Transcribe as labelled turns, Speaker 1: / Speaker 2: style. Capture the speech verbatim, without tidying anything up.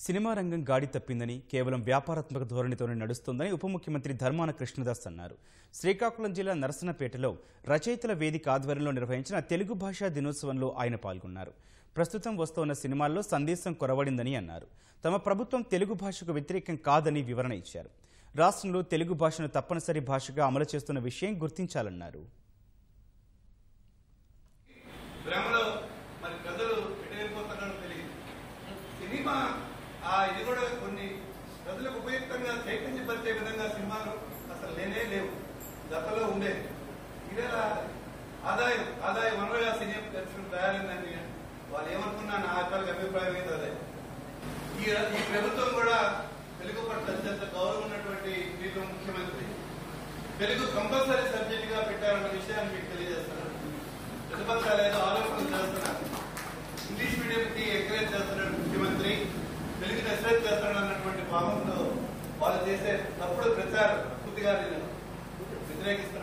Speaker 1: Cinema రంగం గాడి తప్పిందని కేవలం వ్యాపారాత్మక ధోరణితోనే నడుస్తోందని ఉప ముఖ్యమంత్రి ధర్మాన కృష్ణదాస్ అన్నారు. శ్రీకాకుళం జిల్లా నరసనపేటలో రచయితల వేదిక ఆధ్వర్యంలో నిర్వహించిన తెలుగు భాషా దినోత్సవంలో ఆయన పాల్గొన్నారు. ప్రస్తుతం వస్తున్న సినిమాల్లో సందేశం కొరవడిందని అన్నారు. తమ ప్రభుత్వం తెలుగు భాషకు వ్యతిరేకం కాదని వివరణ ఇచ్చారు. రాష్ట్రంలో తెలుగు భాషను తప్పనిసరి భాషగా అమలు చేస్తున్న విషయం గుర్తించాలన్నారు.
Speaker 2: ఇది కూడా కొన్ని ప్రజలకు ఉపయుక్తంగా చైతన్యపరిచే విధంగా సినిమాలు అసలు లేనే లేవు, గతంలో ఉండేది. ఇవేళ ఆదాయం ఆదాయ వనరుగా సినిమా దర్శనం తయారైందని వాళ్ళు ఏమనుకున్నా నా ఆకాలకు అభిప్రాయం అయితే అదే. ఈ ఈ ప్రభుత్వం కూడా తెలుగు పట్ల అత్యంత గౌరవం ఉన్నటువంటి ప్రీతం ముఖ్యమంత్రి తెలుగు కంపల్సరీ సబ్జెక్ట్ గా పెట్టారన్న విషయాన్ని మీకు తెలియజేస్తున్నారు. ప్రతిపక్షాలు ఏదో ఆలోచన చేస్తున్నారు, ఇంగ్లీష్ మీడియం కి ఎంకరేజ్ చేస్తున్నారు ముఖ్యమంత్రి, తెలుగు ఎక్స్ప్రెస్ చేస్తాడు అన్నటువంటి భావంతో వాళ్ళు చేసే తప్పుడు ప్రచారం పూర్తిగా నేను వ్యతిరేకిస్తున్నాను.